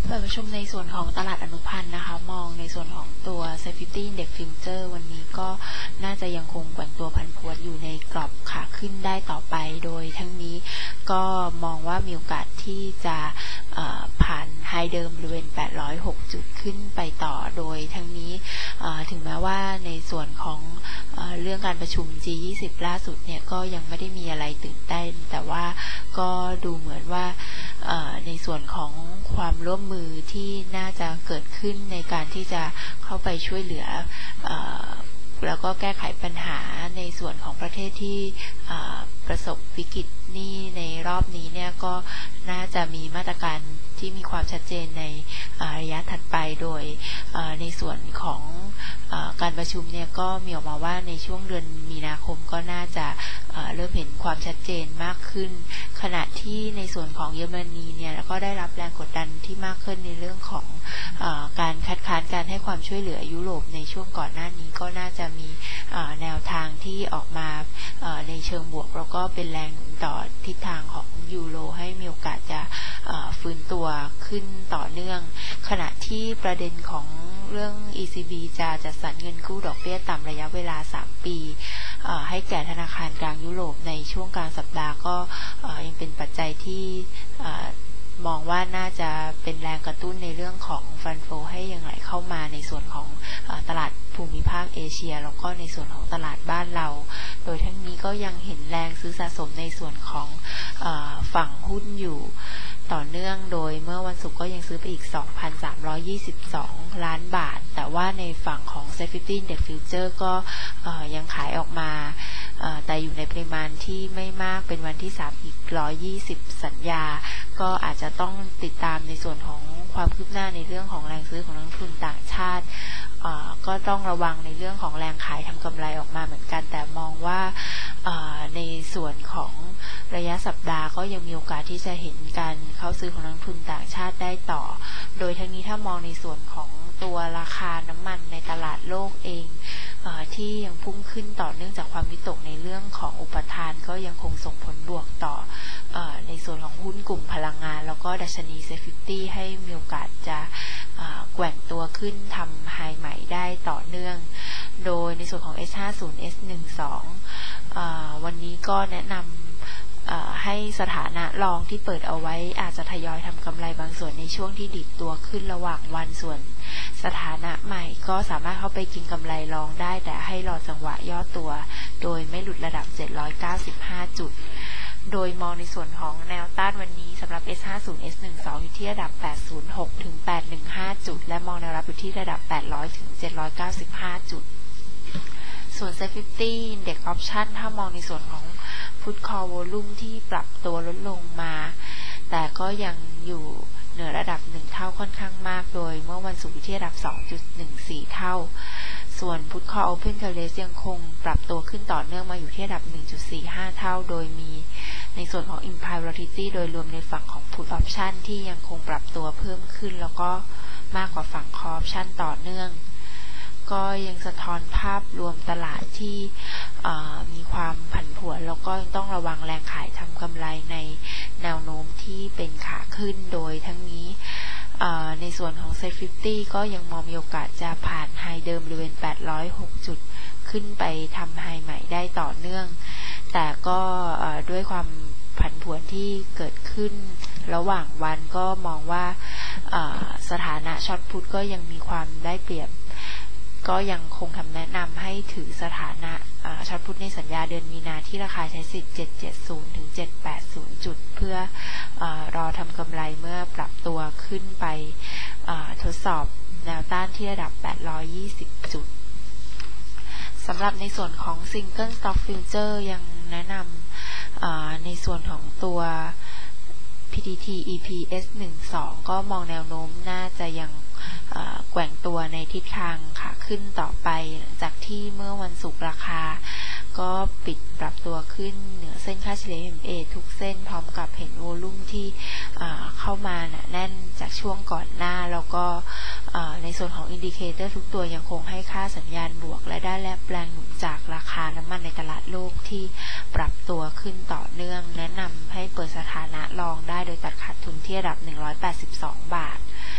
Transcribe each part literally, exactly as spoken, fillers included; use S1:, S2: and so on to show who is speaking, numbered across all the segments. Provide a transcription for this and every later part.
S1: เปิดประชุมในส่วนของตลาดอนุพันธ์นะคะมองในส่วนของตัว Safety Index Future วันนี้ก็น่าจะยังคงแกว่งตัวผันผวนอยู่ในกรอบขาขึ้นได้ต่อไปโดยทั้งนี้ก็มองว่ามีโอกาสที่จะผ่านไฮเดิมบริเวณแปดร้อยหกจุดขึ้นไปต่อโดยทั้งนี้ถึงแม้ว่าในส่วนของเรื่องการประชุม จี ยี่สิบ ล่าสุดเนี่ยก็ยังไม่ได้มีอะไรตื่นเต้นแต่ว่าก็ดูเหมือนว่าในส่วนของความร่วมมือที่น่าจะเกิดขึ้นในการที่จะเข้าไปช่วยเหลือแล้วก็แก้ไขปัญหาในส่วนของประเทศที่ประสบวิกฤตนี้ในรอบนี้เนี่ยก็น่าจะมีมาตรการที่มีความชัดเจนในระยะถัดไปโดยในส่วนของการประชุมเนี่ยก็มีออกมาว่าในช่วงเดือนมีนาคมก็น่าจะเริ่มเห็นความชัดเจนมากขึ้นขณะที่ในส่วนของเยอรมนีเนี่ยก็ได้รับแรงกดดันที่มากขึ้นในเรื่องของการคัดค้านการให้ความช่วยเหลือยุโรปในช่วงก่อนหน้านี้ก็น่าจะมีแนวทางที่ออกมาในเชิงบวกแล้วก็เป็นแรงต่อทิศทางของยูโรให้มีโอกาสจะฟื้นตัวขึ้นต่อเนื่องขณะที่ประเด็นของเรื่อง อี ซี บี จะจัดสรรเงินกู้ดอกเบี้ยต่ำระยะเวลาสามปีให้แก่ธนาคารกลางยุโรปในช่วงกลางสัปดาห์ก็ยังเป็นปัจจัยที่มองว่าน่าจะเป็นแรงกระตุ้นในเรื่องของฟันโฟให้ยังไหลเข้ามาในส่วนของตลาดภูมิภาคเอเชียแล้วก็ในส่วนของตลาดบ้านเราโดยทั้งนี้ก็ยังเห็นแรงซื้อสะสมในส่วนของฝั่งหุ้นอยู่ต่อเนื่องโดยเมื่อวันศุกร์ก็ยังซื้อไปอีก สองพันสามร้อยยี่สิบสอง ล้านบาทแต่ว่าในฝั่งของ Safety Index Future ก็ยังขายออกมาแต่อยู่ในปริมาณที่ไม่มากเป็นวันที่สามอีกหนึ่งร้อยยี่สิบสัญญาก็อาจจะต้องติดตามในส่วนของความคืบหน้าในเรื่องของแรงซื้อของนักลงทุนต่างชาติก็ต้องระวังในเรื่องของแรงขายทำกำไรออกมาเหมือนกันแต่มองว่าในส่วนของระยะสัปดาห์ก็ยังมีโอกาสที่จะเห็นการเข้าซื้อของนักลงทุนต่างชาติได้ต่อโดยทั้งนี้ถ้ามองในส่วนของตัวราคาน้ำมันในตลาดโลกเองที่ยังพุ่งขึ้นต่อเนื่องจากความวิตกในเรื่องของอุปทานก็ยังคงส่งผลบวกต่อในส่วนของหุ้นกลุ่มพลังงานแล้วก็ดัชนี เซฟตี้ ให้มีโอกาสจะแกว่งตัวขึ้นทำไฮใหม่ได้ต่อเนื่องโดยในส่วนของ เอส ห้าสิบ เอส สิบสอง วันนี้ก็แนะนำให้สถานะรองที่เปิดเอาไว้อาจจะทยอยทำกำไรบางส่วนในช่วงที่ดิดตัวขึ้นระหว่างวันส่วนสถานะใหม่ก็สามารถเข้าไปกินกำไรรองได้แต่ให้รอจังหวะย่อตัวโดยไม่หลุดระดับเจ็ดร้อยเก้าสิบห้าจุดโดยมองในส่วนของแนวต้านวันนี้สำหรับ เอส ห้าสิบ เอส สิบสอง อยู่ที่ระดับแปดศูนย์หกถึงแปดร้อยสิบห้าจุดและมองแนวรับอยู่ที่ระดับแปดร้อยถึงเจ็ดร้อยเก้าสิบห้าจุดส่วน Safety Index Option ถ้ามองในส่วนของ Put Call Volume ที่ปรับตัวลดลงมาแต่ก็ยังอยู่เหนือระดับหนึ่งเท่าค่อนข้างมากโดยเมื่อวันศุกร์อยู่ที่ระดับ สองจุดหนึ่งสี่ เท่าส่วน Put Call Open Interest ยังคงปรับตัวขึ้นต่อเนื่องมาอยู่ที่ระดับ หนึ่งจุดสี่ห้า เท่าโดยมีในส่วนของ Implied Volatility โดยรวมในฝั่งของ Put Option ที่ยังคงปรับตัวเพิ่มขึ้นแล้วก็มากกว่าฝั่ง Call Option ต่อเนื่องก็ยังสะท้อนภาพรวมตลาดที่มีความผันผวนแล้วก็ต้องระวังแรงขายทำกำไรในแนวโน้มที่เป็นขาขึ้นโดยทั้งนี้ในส่วนของ Safety ก็ยังมองมีโอกาสจะผ่านไฮเดิมบริเวณแปดร้อยหกจุดขึ้นไปทำไฮใหม่ได้ต่อเนื่องแต่ก็ด้วยความผันผวนที่เกิดขึ้นระหว่างวันก็มองว่าสถานะช็อตพุทก็ยังมีความได้เปรียบก็ยังคงคำแนะนำให้ถือสถานะช็อตพุทในสัญญาเดือนมีนาที่ราคาใช้สิทธิ์เจ็ดร้อยเจ็ดสิบถึงเจ็ดร้อยแปดสิบจุดเพื่ออรอทำกำไรเมื่อปรับตัวขึ้นไปทดสอบแนวต้านที่ระดับแปดร้อยยี่สิบจุดสำหรับในส่วนของ Single Stock Future ยังแนะนำในส่วนของตัว พี ที ที อี พี เอส สิบสอง ก็มองแนวโน้มน่าจะยังแกว่งตัวในทิศทางขาขึ้นต่อไปหลังจากที่เมื่อวันศุกร์ราคาก็ปิดปรับตัวขึ้นเหนือเส้นค่าเฉลี่ย เอ็ม เอ ทุกเส้นพร้อมกับเห็นโวลุ่มที่เข้ามาแน่นจากช่วงก่อนหน้าแล้วก็ในส่วนของอินดิเคเตอร์ทุกตัวยังคงให้ค่าสัญญาณบวกและได้แรงหนุนจากราคาน้ำมันในตลาดโลกที่ปรับตัวขึ้นต่อเนื่องแนะนำให้เปิดสถานะรองได้โดยตัดขาดทุนที่ระดับหนึ่งร้อยแปดสิบสองบาท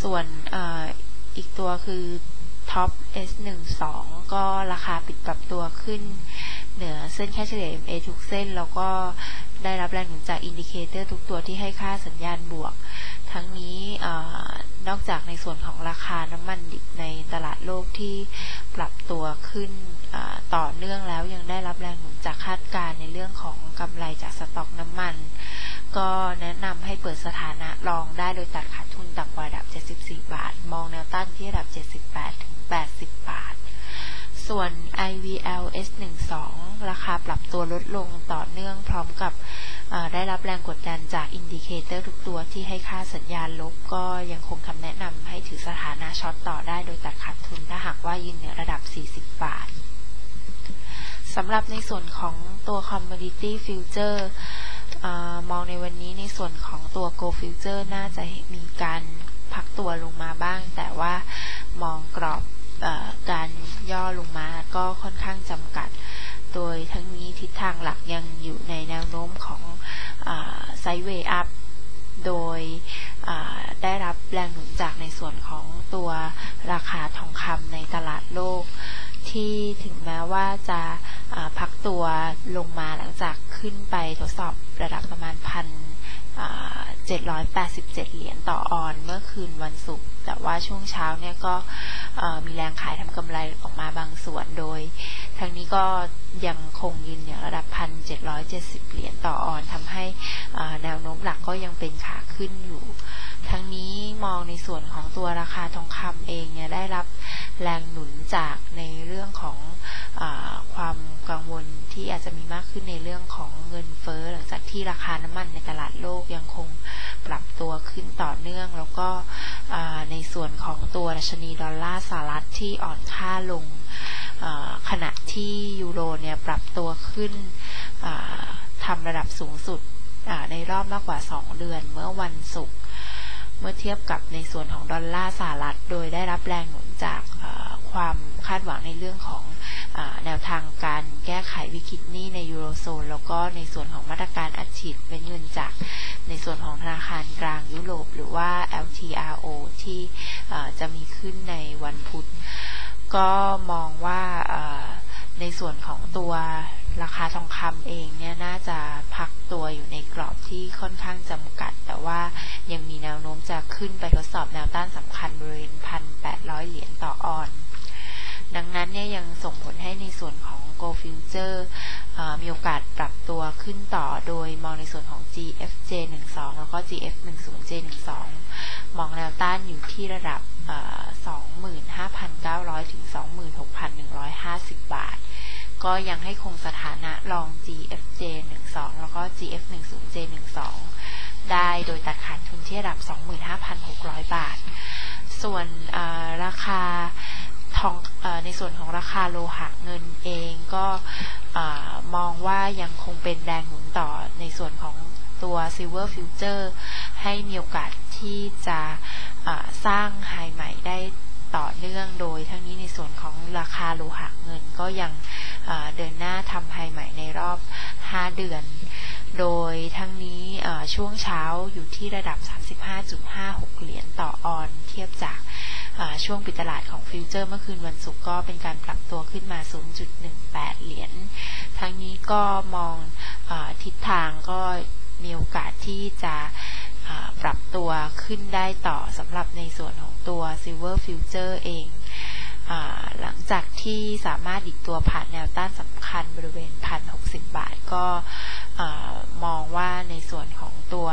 S1: ส่วนออีกตัวคือท็อป เอส หนึ่งสอง ก็ราคาปิดปรับตัวขึ้นเหนือเส้นค่าเฉลี่ย เอ็ม เอ ทุกเส้นแล้วก็ได้รับแรงหนุนจากอินดิเคเตอร์ทุกตัวที่ให้ค่าสัญญาณบวกทั้งนี้นอกจากในส่วนของราคาน้ำมันดิบในตลาดโลกที่ปรับตัวขึ้นต่อเนื่องแล้วยังได้รับแรงหนุนจากคาดการณ์ในเรื่องของกำไรจากสต็อกน้ำมันก็แนะนำให้เปิดสถานะลองได้โดยตัดขาดทุนต่ำกว่าระดับเจ็ดสิบสี่บาทมองแนวต้านที่ระดับเจ็ดสิบแปดถึงแปดสิบบาทส่วน ไอ วี แอล เอส หนึ่งสอง ราคาปรับตัวลดลงต่อเนื่องพร้อมกับได้รับแรงกดดันจากอินดิเคเตอร์ทุกตัวที่ให้ค่าสัญญาณลบก็ยังคงคำแนะนำให้ถือสถานะช็อตต่อได้โดยตัดขาดทุนถ้าหากว่ายืนเหนือระดับสี่สิบบาทสำหรับในส่วนของตัว Commodity Future มองในวันนี้ในส่วนของตัว Gold Future น่าจะมีการพักตัวลงมาบ้างแต่ว่ามองกรอบการย่อลงมาก็ค่อนข้างจำกัดโดยทั้งนี้ทิศทางหลักยังอยู่ในแนวโน้มของไซด์เวย์อัพโดยได้รับแรงหนุนจากในส่วนของตัวราคาทองคำในตลาดโลกที่ถึงแม้ว่าจะพักตัวลงมาหลังจากขึ้นไปทดสอบระดับประมาณพันเจ็ดร้อยแปดสิบเจ็ดเหรียญต่อออนเมื่อคืนวันศุกร์แต่ว่าช่วงเช้าเนี่ยก็มีแรงขายทำกำไรออกมาบางส่วนโดยทางนี้ก็ยังคงยืนอย่างระดับพันเจ็ดร้อยเจ็ดสิบเหรียญต่อออนทำให้แนวโน้มหลักก็ยังเป็นขาขึ้นอยู่ทั้งนี้มองในส่วนของตัวราคาทองคำเองเนี่ยได้รับแรงหนุนจากในเรื่องของความกังวลที่อาจจะมีมากขึ้นในเรื่องของเงินเฟ้อหลังจากที่ราคาน้ำมันในตลาดโลกยังคงปรับตัวขึ้นต่อเนื่องแล้วก็ในส่วนของตัวดัชนีดอลลาร์สหรัฐที่อ่อนค่าลงขณะที่ยูโรเนี่ยปรับตัวขึ้นทำระดับสูงสุดในรอบมากกว่าสองเดือนเมื่อวันศุกร์เมื่อเทียบกับในส่วนของดอลลาร์สหรัฐโดยได้รับแรงหนุนจากความคาดหวังในเรื่องของแนวทางการแก้ไขวิกฤตหนี้ในยูโรโซนแล้วก็ในส่วนของมาตรการอัดฉีดเป็นเงินจากในส่วนของธนาคารกลางยุโรปหรือว่า แอล ที อาร์ โอ ที่จะมีขึ้นในวันพุธก็มองว่าในส่วนของตัวราคาทองคำเองเนี่ยน่าจะพักตัวอยู่ในกรอบที่ค่อนข้างจำกัดแต่ว่ายังมีแนวโน้มจะขึ้นไปทดสอบแนวต้านสำคัญบริเวณ หนึ่งพันแปดร้อย เหรียญต่อออนดังนั้นเนี่ยยังส่งผลให้ในส่วนของ Gold Future มีโอกาสปรับตัวขึ้นต่อโดยมองในส่วนของ จี เอฟ เจ หนึ่งสอง แล้วก็ จี เอฟ หนึ่งศูนย์ เจ หนึ่งสอง มองแนวต้านอยู่ที่ระดับ สองหมื่นห้าพันเก้าร้อย ถึง สองหมื่นหกพันหนึ่งร้อยห้าสิบ บาทก็ยังให้คงสถานะลอง จี เอฟ เจ หนึ่งสอง แล้วก็ จี เอฟ หนึ่งศูนย์ เจ หนึ่งสอง ได้โดยตัดขาดทุนที่ระดับ สองหมื่นห้าพันหกร้อย บาทส่วนราคาทองในส่วนของราคาโลหะเงินเองก็มองว่ายังคงเป็นแรงหนุนต่อในส่วนของตัว Silver Future ให้มีโอกาสที่จะสร้างไฮใหม่ได้ต่อเนื่องโดยทั้งนี้ในส่วนของราคาโลหะเงินก็ยังเดินหน้าทำไฮใหม่ในรอบห้าเดือนโดยทั้งนี้ช่วงเช้าอยู่ที่ระดับ สามสิบห้าจุดห้าหก เหรียญต่อออนเทียบจากช่วงปิดตลาดของฟิวเจอร์เมื่อคืนวันศุกร์ก็เป็นการปรับตัวขึ้นมา ศูนย์จุดหนึ่งแปด เหรียญทั้งนี้ก็มองทิศทางก็มีโอกาสที่จะปรับตัวขึ้นได้ต่อสำหรับในส่วนของตัว Silver Future เองหลังจากที่สามารถดิดตัวผ่านแนวต้านสำคัญบริเวณ หนึ่งพันหกสิบ บาทก็มองว่าในส่วนของตัว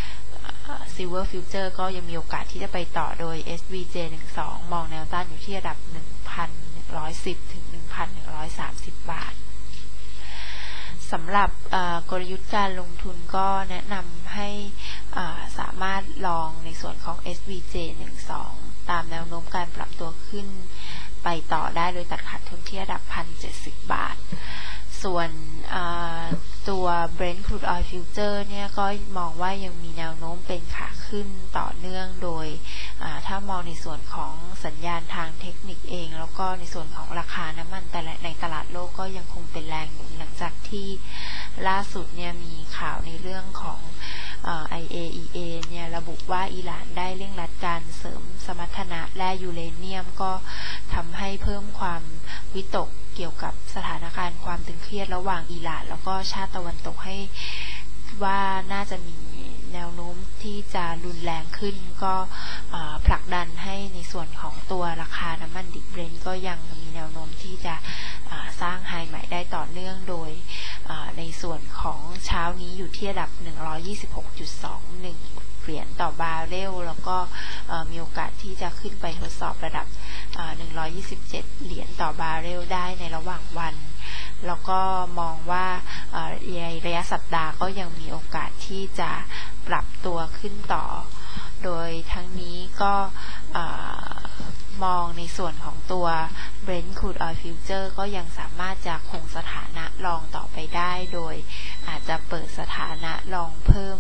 S1: Silver Future ก็ยังมีโอกาสที่จะไปต่อโดย เอส วี เจ หนึ่งสอง มองแนวต้านอยู่ที่ระดับ หนึ่งพันหนึ่งร้อยสิบ ถึง หนึ่งพันหนึ่งร้อยสามสิบ บาทสำหรับกลยุทธ์การลงทุนก็แนะนำให้สามารถลองในส่วนของ เอส วี เจ หนึ่งสอง ตามแนวโน้มการปรับตัวขึ้นไปต่อได้โดยตัดขาดทุนที่ระดับ หนึ่งพันเจ็ดสิบ บาทส่วนตัว Brent Crude Oil Future เนี่ยก็มองว่ายังมีแนวโน้มเป็นขาขึ้นต่อเนื่องโดยถ้ามองในส่วนของสัญญาณทางเทคนิคเองแล้วก็ในส่วนของราคาน้ำมันแต่ในตลาดโลกก็ยังคงเป็นแรงหนุนหลังจากที่ล่าสุดเนี่ยมีข่าวในเรื่องของไอ เอ อี เอ เนี่ยระบุว่าอิหร่านได้เร่งรัดการเสริมสมรรถนะแร่ยูเรเนียมก็ทำให้เพิ่มความวิตกเกี่ยวกับสถานการณ์ความตึงเครียดระหว่างอิหร่านแล้วก็ชาติตะวันตกให้ว่าน่าจะมีแนวโน้มที่จะรุนแรงขึ้นก็ผลักดันให้ในส่วนของตัวราคาน้ำมันดิบเบรนท์ก็ยังมีแนวโน้มที่จะสร้างไฮใหม่ได้ต่อเนื่องโดยในส่วนของเช้านี้อยู่ที่ระดับ หนึ่งร้อยยี่สิบหกจุดสองหนึ่ง เหรียญต่อบาร์เรลแล้วก็มีโอกาสที่จะขึ้นไปทดสอบระดับหนึ่งร้อยยี่สิบเจ็ดเหรียญต่อบาร์เรลได้ในระหว่างวันแล้วก็มองว่าในระยะสัปดาห์ก็ยังมีโอกาสที่จะปรับตัวขึ้นต่อโดยทั้งนี้ก็มองในส่วนของตัว Brent Crude Oil Future ก็ยังสามารถจะคงสถานะรองต่อไปได้โดยอาจจะเปิดสถานะรองเพิ่ม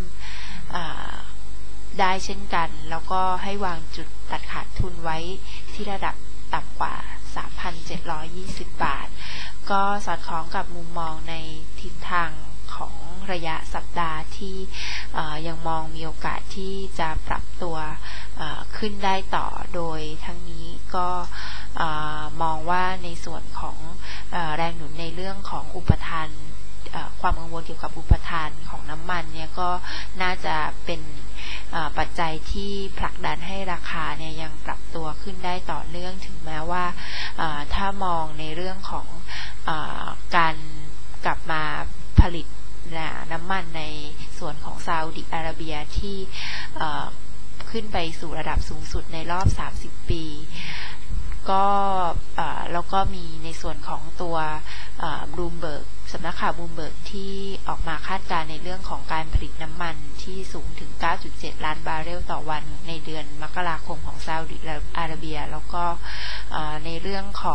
S1: ได้เช่นกันแล้วก็ให้วางจุดตัดขาดทุนไว้ที่ระดับต่ำกว่า สามพันเจ็ดร้อยยี่สิบ บาทก็สอดคล้องกับมุมมองในทิศทางของระยะสัปดาห์ที่ยังมองมีโอกาสที่จะปรับตัวขึ้นได้ต่อโดยทั้งนี้ก็มองว่าในส่วนของแรงหนุนในเรื่องของอุปทานความกังวลเกี่ยวกับอุปทานของน้ำมันเนี่ยก็น่าจะเป็นปัจจัยที่ผลักดันให้ราคาเนี่ยยังปรับตัวขึ้นได้ต่อเนื่องถึงแม้ว่าถ้ามองในเรื่องของการกลับมาผลิตน้ำมันในส่วนของซาอุดิอาระเบียที่ขึ้นไปสู่ระดับสูงสุดในรอบสามสิบปีก็แล้วก็มีในส่วนของตัวบลูมเบิร์กสำนักข่าวบลูมเบิร์กที่ออกมาคาดการณ์ในเรื่องของการผลิตน้ำมันที่สูงถึง เก้าจุดเจ็ด ล้านบาร์เรลต่อวันในเดือนมกราคมของซาอุดิอาระเบียแล้วก็ในเรื่องของ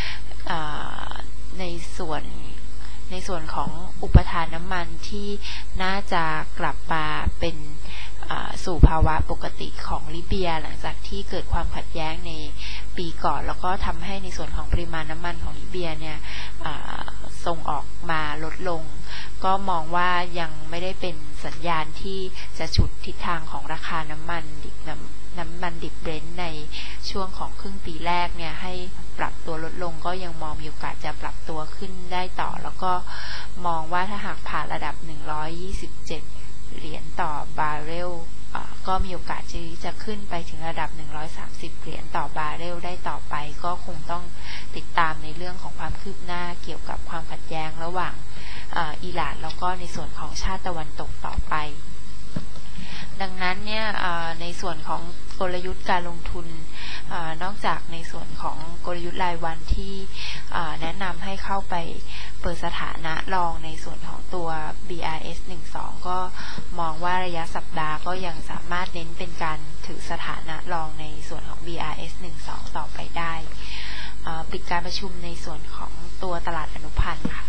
S1: ในส่วนในส่วนของอุปทานน้ำมันที่น่าจะกลับมาเป็นสู่ภาวะปกติของลิเบียหลังจากที่เกิดความขัดแย้งในปีก่อนแล้วก็ทำให้ในส่วนของปริมาณน้ำมันของลิเบียเนี่ยส่งออกมาลดลงก็มองว่ายังไม่ได้เป็นสัญญาณที่จะฉุดทิศทางของราคาน้ำมันดิบน้ำน้ำมันดิบเบรนท์ในช่วงของครึ่งปีแรกเนี่ยให้ปรับตัวลดลงก็ยังมองมีโอกาสจะปรับตัวขึ้นได้ต่อแล้วก็มองว่าถ้าหากผ่านระดับหนึ่งร้อยยี่สิบเจ็ดเหรียญต่อบาร์เรลก็มีโอกาสที่จะขึ้นไปถึงระดับหนึ่งร้อยสามสิบเหรียญต่อบาร์เรลได้ต่อไปก็คงต้องติดตามในเรื่องของความคืบหน้าเกี่ยวกับความขัดแย้งระหว่างอิหร่านแล้วก็ในส่วนของชาติตะวันตกต่อไปดังนั้นเนี่ยในส่วนของกลยุทธ์การลงทุนนอกจากในส่วนของกลยุทธ์รายวันที่แนะนำให้เข้าไปเปิดสถานะรองในส่วนของตัว บี อาร์ เอส หนึ่งสิบสองก็มองว่าระยะสัปดาห์ก็ยังสามารถเน้นเป็นการถือสถานะรองในส่วนของ บี อาร์ เอส หนึ่งสิบสองต่อไปได้ปิดการประชุมในส่วนของตัวตลาดอนุพันธ์ค่ะ